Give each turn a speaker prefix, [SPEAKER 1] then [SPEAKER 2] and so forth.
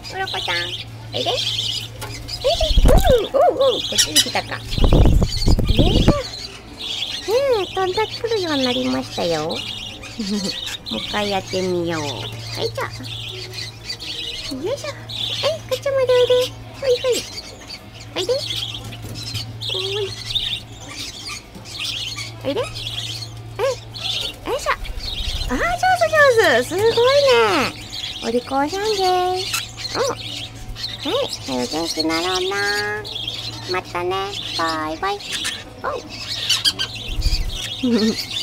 [SPEAKER 1] うろこちゃん、おいで。おう、こっちに来たか。よいしょ。飛んでくるようになりましたよ。もう一回やってみよう。はい、じゃあ。よいしょ。はい、こっちまでおいで。ほいほい。おいで。おい。おいで。よいしょ。あー、上手。すごいね。お利口さんです。はい、元気になろうな。またね。バイバイ。おう。